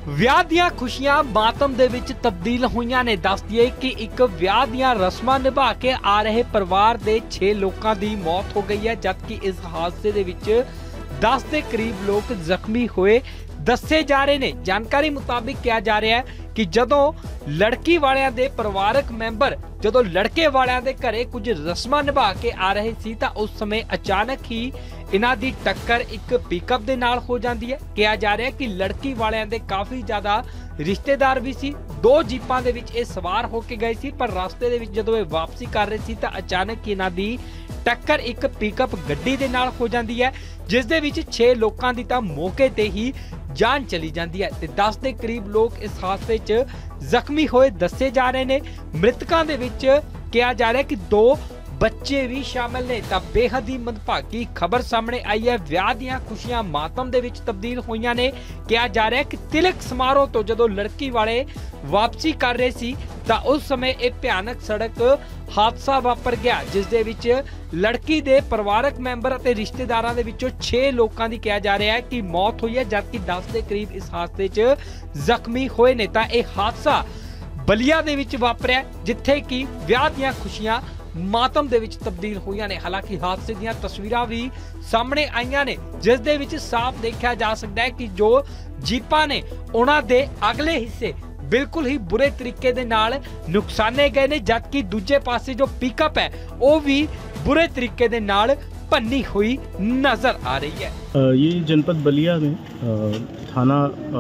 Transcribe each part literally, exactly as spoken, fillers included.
ਵਿਆਹ ਦੀਆਂ ਖੁਸ਼ੀਆਂ ਮਾਤਮ ਦੇ ਵਿੱਚ ਤਬਦੀਲ ਹੋਈਆਂ ਨੇ। ਦੱਸ ਦਈਏ ਕਿ ਇੱਕ ਵਿਆਹ ਦੀਆਂ ਰਸਮਾਂ ਨਿਭਾ ਕੇ ਆ ਰਹੇ ਪਰਿਵਾਰ ਦੇ ਛੇ ਲੋਕਾਂ ਦੀ ਮੌਤ ਹੋ ਗਈ ਹੈ, ਜਦਕਿ ਇਸ ਹਾਦਸੇ ਦੇ ਵਿੱਚ ਦਸ ਦੇ ਕਰੀਬ ਲੋਕ ਜ਼ਖਮੀ ਹੋਏ ਦੱਸੇ ਜਾ ਰਹੇ ਨੇ। ਜਾਣਕਾਰੀ ਮੁਤਾबिक ਕਿਹਾ ਜਾ ਰਿਹਾ ਹੈ ਕਿ ਜਦੋਂ ਲੜਕੀ ਵਾਲਿਆਂ ਦੇ ਪਰਿਵਾਰਕ ਮੈਂਬਰ ਜਦੋਂ ਲੜਕੇ ਵਾਲਿਆਂ ਦੇ ਘਰੇ ਕੁਝ ਰਸਮਾਂ ਨਿਭਾ ਕੇ ਆ ਰਹੇ ਸੀ ਤਾਂ ਉਸ ਸਮੇਂ ਅਚਾਨਕ ਹੀ ਇਹਨਾਂ ਦੀ ਟੱਕਰ ਇੱਕ ਪਿਕਅਪ ਦੇ ਨਾਲ ਹੋ ਜਾਂਦੀ ਹੈ। ਕਿਹਾ ਜਾ ਰਿਹਾ ਹੈ ਕਿ ਲੜਕੀ ਵਾਲਿਆਂ ਦੇ ਕਾਫੀ ਜ਼ਿਆਦਾ ਰਿਸ਼ਤੇਦਾਰ ਵੀ ਸੀ। ਦੋ ਜੀਪਾਂ ਦੇ ਵਿੱਚ ਇਹ ਸਵਾਰ ਹੋ ਕੇ ਗਏ ਸੀ, ਪਰ ਰਸਤੇ ਦੇ ਵਿੱਚ ਜਦੋਂ ਇਹ ਵਾਪਸੀ ਕਰ ਰਹੇ ਸੀ ਤਾਂ ਅਚਾਨਕ ਇਹਨਾਂ ਦੀ ਟੱਕਰ ਇੱਕ ਪਿਕਅਪ ਗੱਡੀ ਦੇ ਨਾਲ ਹੋ ਜਾਂਦੀ ਹੈ, ਜਿਸ ਦੇ ਵਿੱਚ ਛੇ ਲੋਕਾਂ ਦੀ ਤਾਂ ਮੌਕੇ ਤੇ ਹੀ ਜਾਨ ਚਲੀ ਜਾਂਦੀ ਹੈ ਤੇ ਦਸ ਦੇ ਕਰੀਬ ਲੋਕ ਇਸ ਹਾਦਸੇ 'ਚ ਜ਼ਖਮੀ ਹੋਏ ਦੱਸੇ ਜਾ ਰਹੇ ਨੇ। ਮ੍ਰਿਤਕਾਂ ਦੇ ਵਿੱਚ ਕਿਹਾ ਜਾ ਰਿਹਾ ਕਿ ਦੋ ਬੱਚੇ ਵੀ ਸ਼ਾਮਲ ਨੇ। ਤਾਂ ਬੇਹੱਦ ਹੀ ਮੰਦਭਾਗੀ ਖਬਰ ਸਾਹਮਣੇ ਆਈ ਹੈ। ਵਿਆਹ ਦੀਆਂ ਖੁਸ਼ੀਆਂ ਮਾਤਮ ਦੇ ਵਿੱਚ ਤਬਦੀਲ ਹੋਈਆਂ ਨੇ। ਕਿਹਾ ਜਾ ਰਿਹਾ ਕਿ ਤਿਲਕ ਸਮਾਰੋਹ ਤੋਂ ਜਦੋਂ ਲੜਕੀ ਵਾਲੇ ਵਾਪਸੀ ਕਰ ਰਹੇ ਸੀ ਤਾਂ ਉਸ ਸਮੇਂ ਇਹ ਭਿਆਨਕ ਸੜਕ ਹਾਦਸਾ ਵਾਪਰ ਗਿਆ, ਜਿਸ ਦੇ ਵਿੱਚ ਲੜਕੀ ਦੇ ਪਰਿਵਾਰਕ ਮੈਂਬਰ ਅਤੇ ਰਿਸ਼ਤੇਦਾਰਾਂ ਦੇ ਵਿੱਚੋਂ ਛੇ ਲੋਕਾਂ ਦੀ ਕਿਹਾ ਜਾ ਰਿਹਾ ਹੈ ਕਿ ਮੌਤ ਹੋਈ ਹੈ, ਜਦਕਿ ਦਸ ਦੇ ਕਰੀਬ ਇਸ ਹਾਦਸੇ 'ਚ ਜ਼ਖਮੀ ਹੋਏ ਨੇ। ਤਾਂ ਇਹ ਹਾਦਸਾ ਬਲੀਆ ਦੇ ਵਿੱਚ ਵਾਪਰਿਆ, ਜਿੱਥੇ ਕਿ ਵਿਆਹ ਦੀਆਂ ਖੁਸ਼ੀਆਂ ਮਾਤਮ ਦੇ ਵਿੱਚ ਤਬਦੀਲ ਹੋਈਆਂ ਨੇ। ਹਾਲਾਂਕਿ ਹਾਦਸੇ ਦੀਆਂ ਤਸਵੀਰਾਂ ਵੀ ਸਾਹਮਣੇ ਆਈਆਂ ਨੇ, ਜਿਸ ਦੇ ਵਿੱਚ ਸਾਫ਼ ਦੇਖਿਆ ਜਾ ਸਕਦਾ ਹੈ ਕਿ ਜੋ ਜੀਪਾਂ ਨੇ ਉਹਨਾਂ ਦੇ ਅਗਲੇ ਹਿੱਸੇ ਬਿਲਕੁਲ ਹੀ ਬੁਰੇ ਤਰੀਕੇ ਦੇ ਨਾਲ ਨੁਕਸਾਨੇ ਗਏ ਨੇ, ਜਦਕਿ ਦੂਜੇ ਪਾਸੇ ਜੋ ਪਿਕਅਪ ਹੈ ਉਹ ਵੀ बुरे तरीके दे नाल भन्नी हुई नजर आ रही है। ये जनपद बलिया में थाना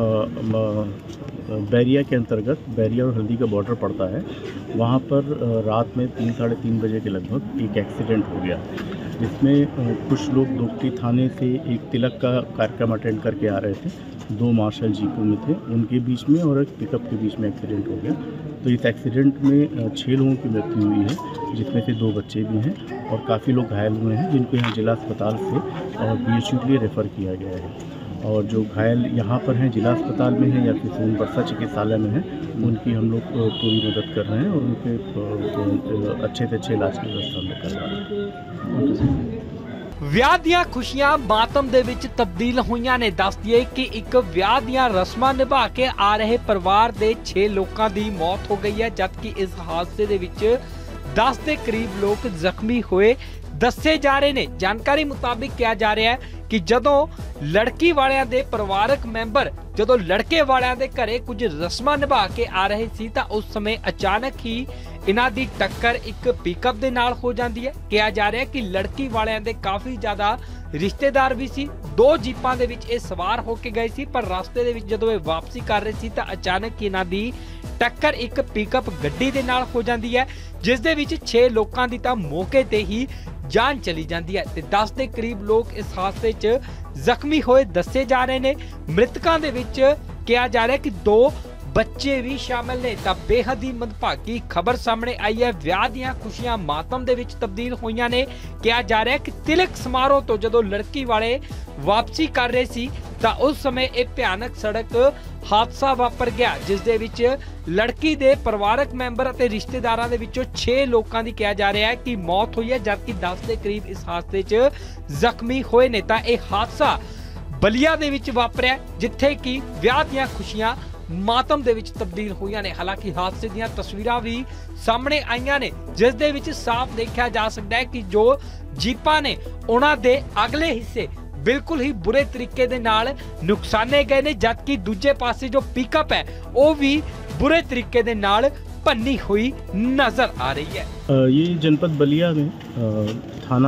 बैरिया के अंतर्गत बैरिया और हल्दी का बॉर्डर पड़ता है। वहाँ पर रात में तीन साढ़े तीन बजे के लगभग एक एक्सीडेंट हो गया, जिसमें कुछ लोग दोस्ती थाने से एक तिलक का कार्यक्रम अटेंड करके आ रहे थे। दो मार्शल जीपों में थे, उनके बीच में और एक पिकअप के बीच में एक्सीडेंट हो गया। तो इस एक्सीडेंट में छः लोगों की मृत्यु हुई है, जिसमें से दो बच्चे भी हैं और काफ़ी लोग घायल हुए हैं, जिनको यहाँ जिला अस्पताल से और बी एच यू के लिए रेफ़र किया गया है। और जो घायल यहाँ पर हैं जिला अस्पताल में हैं या फिर सोनबरसा चिकित्सालय में हैं, उनकी हम लोग पूरी मदद कर रहे हैं और उनके अच्छे से अच्छे इलाज की व्यवस्था हम लोग कर रहे हैं। ਵਿਆਹ ਦੀਆਂ ਖੁਸ਼ੀਆਂ ਮਾਤਮ ਦੇ ਵਿੱਚ ਤਬਦੀਲ ਹੋਈਆਂ ਨੇ। ਦੱਸ ਦਈਏ ਕਿ ਇੱਕ ਵਿਆਹ ਦੀਆਂ ਰਸਮਾਂ ਨਿਭਾ ਕੇ ਆ ਰਹੇ ਪਰਿਵਾਰ ਦੇ ਛੇ ਲੋਕਾਂ ਦੀ ਮੌਤ ਹੋ ਗਈ ਹੈ, ਜਦਕਿ ਇਸ ਹਾਦਸੇ ਦੇ ਵਿੱਚ ਦਸ ਦੇ ਕਰੀਬ ਲੋਕ ਜ਼ਖਮੀ ਹੋਏ ਦੱਸੇ ਜਾ ਰਹੇ ਨੇ। ਜਾਣਕਾਰੀ ਮੁਤਾबिक ਕਿਹਾ ਜਾ ਰਿਹਾ ਹੈ ਕਿ ਜਦੋਂ ਲੜਕੀ ਵਾਲਿਆਂ ਦੇ ਪਰਿਵਾਰਕ ਮੈਂਬਰ ਜਦੋਂ ਲੜਕੇ ਵਾਲਿਆਂ ਦੇ ਘਰੇ ਕੁਝ ਰਸਮਾਂ ਨਿਭਾ ਕੇ ਆ ਰਹੇ ਸੀ ਤਾਂ ਉਸ ਸਮੇਂ ਅਚਾਨਕ ਹੀ ਇਹਨਾਂ ਦੀ ਟੱਕਰ ਇੱਕ ਪਿਕਅਪ ਦੇ ਨਾਲ ਹੋ ਜਾਂਦੀ ਹੈ। ਕਿਹਾ ਜਾ ਰਿਹਾ ਕਿ ਲੜਕੀ ਵਾਲਿਆਂ ਦੇ ਕਾਫੀ ਜ਼ਿਆਦਾ ਰਿਸ਼ਤੇਦਾਰ ਵੀ ਸੀ। ਦੋ ਜੀਪਾਂ ਦੇ ਵਿੱਚ ਇਹ ਸਵਾਰ ਹੋ ਕੇ ਗਏ ਸੀ, ਪਰ ਰਸਤੇ ਦੇ ਵਿੱਚ ਜਦੋਂ ਇਹ ਵਾਪਸੀ ਕਰ ਰਹੇ ਸੀ ਤਾਂ ਅਚਾਨਕ ਹੀ ਇਹਨਾਂ ਦੀ ਟੱਕਰ ਇੱਕ ਪਿਕਅਪ ਗੱਡੀ ਦੇ ਨਾਲ ਹੋ ਜਾਂਦੀ ਹੈ, ਜਿਸ ਦੇ ਵਿੱਚ ਛੇ ਲੋਕਾਂ ਦੀ ਤਾਂ ਮੌਕੇ ਤੇ ਹੀ ਜਾਨ ਚਲੀ ਜਾਂਦੀ ਹੈ ਤੇ ਦਸ ਦੇ ਕਰੀਬ ਲੋਕ ਇਸ ਹਾਦਸੇ 'ਚ ਜ਼ਖਮੀ ਹੋਏ ਦੱਸੇ ਜਾ ਰਹੇ ਨੇ। ਮ੍ਰਿਤਕਾਂ ਦੇ ਵਿੱਚ ਕਿਹਾ ਜਾ ਰਿਹਾ ਕਿ ਦੋ ਬੱਚੇ ਵੀ ਸ਼ਾਮਲ ਨੇ। ਤਾਂ ਬੇਹੱਦ ਹੀ ਮੰਦਭਾਗੀ ਖਬਰ ਸਾਹਮਣੇ ਆਈ ਹੈ। ਵਿਆਹ ਦੀਆਂ ਖੁਸ਼ੀਆਂ ਮਾਤਮ ਦੇ ਵਿੱਚ ਤਬਦੀਲ ਹੋਈਆਂ ਨੇ। ਕਿਹਾ ਜਾ ਰਿਹਾ ਕਿ ਤਿਲਕ ਸਮਾਰੋਹ ਤੋਂ ਜਦੋਂ ਲੜਕੀ ਵਾਲੇ ਵਾਪਸੀ ਕਰ ਰਹੇ ਸੀ ਤਾਂ ਉਸ ਸਮੇਂ ਇਹ ਭਿਆਨਕ ਸੜਕ ਹਾਦਸਾ ਵਾਪਰ ਗਿਆ, ਜਿਸ ਦੇ ਵਿੱਚ ਲੜਕੀ ਦੇ ਪਰਿਵਾਰਕ ਮੈਂਬਰ ਅਤੇ ਰਿਸ਼ਤੇਦਾਰਾਂ ਦੇ ਵਿੱਚੋਂ ਛੇ ਲੋਕਾਂ ਦੀ ਕਿਹਾ ਜਾ ਰਿਹਾ ਹੈ ਕਿ ਮੌਤ ਹੋਈ ਹੈ, ਜਦਕਿ ਦਸ ਦੇ ਕਰੀਬ ਇਸ ਹਾਦਸੇ 'ਚ ਜ਼ਖਮੀ ਹੋਏ ਨੇ। ਤਾਂ ਇਹ ਹਾਦਸਾ ਬਲੀਆ ਦੇ ਵਿੱਚ ਵਾਪਰਿਆ, ਜਿੱਥੇ ਕਿ ਵਿਆਹ ਦੀਆਂ ਖੁਸ਼ੀਆਂ ਮਾਤਮ ਦੇ ਵਿੱਚ ਤਬਦੀਲ ਹੋਈਆਂ ਨੇ। ਹਾਲਾਂਕਿ ਹਾਦਸੇ ਦੀਆਂ ਤਸਵੀਰਾਂ ਵੀ ਸਾਹਮਣੇ ਆਈਆਂ ਨੇ, ਜਿਸ ਦੇ ਵਿੱਚ ਸਾਫ਼ ਦੇਖਿਆ ਜਾ ਸਕਦਾ ਹੈ ਕਿ ਜੋ ਜੀਪਾਂ ਨੇ ਉਹਨਾਂ ਦੇ ਅਗਲੇ ਹਿੱਸੇ ਬਿਲਕੁਲ ਹੀ ਬੁਰੇ ਤਰੀਕੇ ਦੇ ਨਾਲ ਨੁਕਸਾਨੇ ਗਏ ਨੇ, ਜਦਕਿ ਦੂਜੇ ਪਾਸੇ ਜੋ ਪਿਕਅਪ ਹੈ ਉਹ ਵੀ ਬੁਰੇ ਤਰੀਕੇ ਦੇ ਨਾਲ भन्नी हुई नजर आ रही है। ये जनपद बलिया में थाना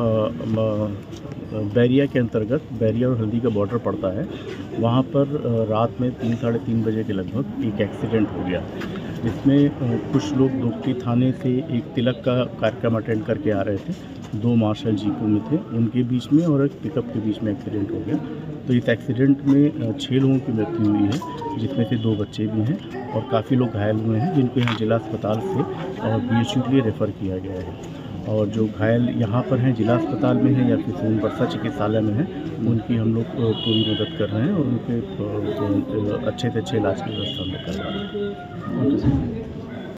बैरिया के अंतर्गत बैरिया और हल्दी का बॉर्डर पड़ता है। वहाँ पर रात में तीन साढ़े तीन बजे के लगभग एक एक्सीडेंट हो गया, जिसमें कुछ लोग दोस्ती थाने से एक तिलक का कार्यक्रम अटेंड करके आ रहे थे। दो मार्शल जीपों में थे, उनके बीच में और एक पिकअप के बीच में एक्सीडेंट हो गया। तो इस एक्सीडेंट में छः लोगों की मृत्यु हुई है, जिसमें से दो बच्चे भी हैं और काफ़ी लोग घायल हुए हैं, जिनको यहाँ जिला अस्पताल से और बी एच यू के लिए रेफ़र किया गया है। और जो घायल यहाँ पर हैं जिला अस्पताल में हैं या फिर सोनबरसा चिकित्सालय में हैं, उनकी हम लोग पूरी मदद कर रहे हैं और उनके अच्छे से अच्छे इलाज की व्यवस्था हम लोग कर रहे हैं।